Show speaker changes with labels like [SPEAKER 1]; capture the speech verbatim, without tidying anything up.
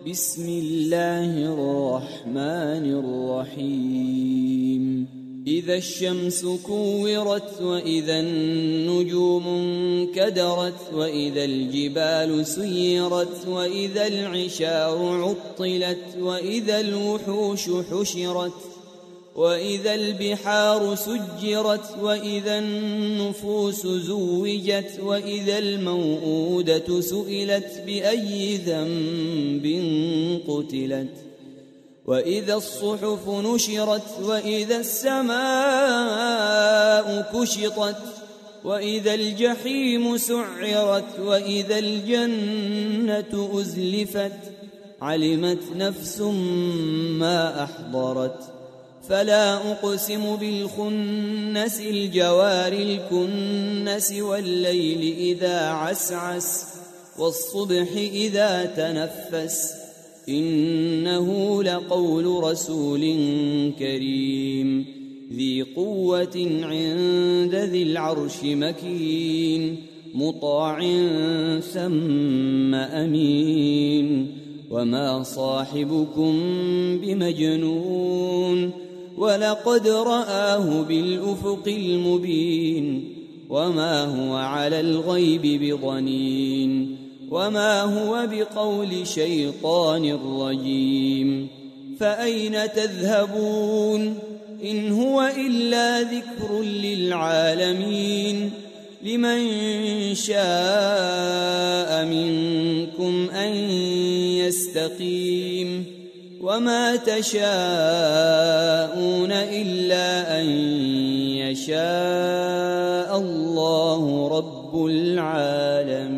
[SPEAKER 1] بسم الله الرحمن الرحيم إذا الشمس كورت وإذا النجوم انكدرت وإذا الجبال سيرت وإذا العشار عطلت وإذا الوحوش حشرت وإذا البحار سجرت وإذا النفوس زوجت وإذا الموءودة سئلت بأي ذنب قتلت وإذا الصحف نشرت وإذا السماء كشطت وإذا الجحيم سعرت وإذا الجنة أزلفت علمت نفس ما أحضرت فلا أقسم بالخنس الجوار الكنس والليل إذا عسعس والصبح إذا تنفس إنه لقول رسول كريم ذي قوة عند ذي العرش مكين مطاع ثم أمين وما صاحبكم بمجنون ولقد رآه بالأفق المبين وما هو على الغيب بضنين وما هو بقول شيطان رجيم فأين تذهبون إن هو إلا ذكر للعالمين لمن شاء منكم أن يستقيم وما تشاءون إلا أن يشاء الله رب العالمين.